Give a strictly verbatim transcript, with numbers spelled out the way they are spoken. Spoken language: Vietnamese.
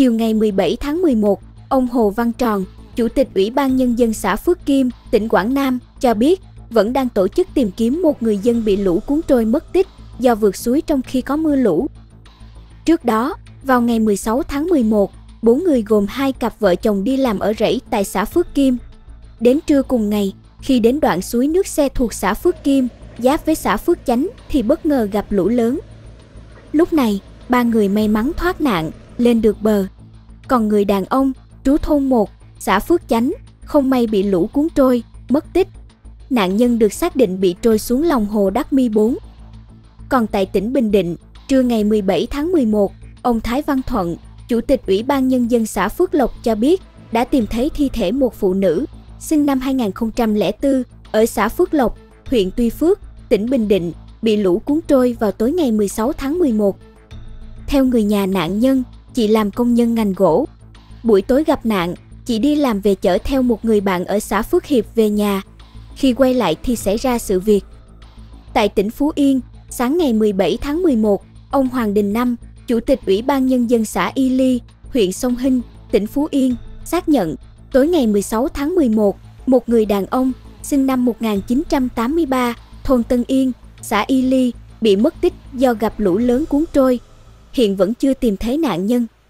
Chiều ngày mười bảy tháng mười một, ông Hồ Văn Tròn, Chủ tịch Ủy ban Nhân dân xã Phước Kim, tỉnh Quảng Nam, cho biết vẫn đang tổ chức tìm kiếm một người dân bị lũ cuốn trôi mất tích do vượt suối trong khi có mưa lũ. Trước đó, vào ngày mười sáu tháng mười một, bốn người gồm hai cặp vợ chồng đi làm ở rẫy tại xã Phước Kim. Đến trưa cùng ngày, khi đến đoạn suối nước xe thuộc xã Phước Kim, giáp với xã Phước Chánh thì bất ngờ gặp lũ lớn. Lúc này, ba người may mắn thoát nạn, lên được bờ. Còn người đàn ông, trú thôn một, xã Phước Chánh, không may bị lũ cuốn trôi, mất tích. Nạn nhân được xác định bị trôi xuống lòng hồ Đắc Mi bốn. Còn tại tỉnh Bình Định, trưa ngày mười bảy tháng mười một, ông Thái Văn Thuận, Chủ tịch Ủy ban Nhân dân xã Phước Lộc cho biết đã tìm thấy thi thể một phụ nữ sinh năm hai nghìn không trăm lẻ bốn ở xã Phước Lộc, huyện Tuy Phước, tỉnh Bình Định, bị lũ cuốn trôi vào tối ngày mười sáu tháng mười một. Theo người nhà nạn nhân, chị làm công nhân ngành gỗ. Buổi tối gặp nạn, chị đi làm về chở theo một người bạn ở xã Phước Hiệp về nhà. Khi quay lại thì xảy ra sự việc. Tại tỉnh Phú Yên, sáng ngày mười bảy tháng mười một, ông Hoàng Đình Năm, Chủ tịch Ủy ban Nhân dân xã Y Ly, huyện Sông Hinh, tỉnh Phú Yên, xác nhận tối ngày mười sáu tháng mười một, một người đàn ông sinh năm một nghìn chín trăm tám mươi ba, thôn Tân Yên, xã Y Ly, bị mất tích do gặp lũ lớn cuốn trôi. Hiện vẫn chưa tìm thấy nạn nhân.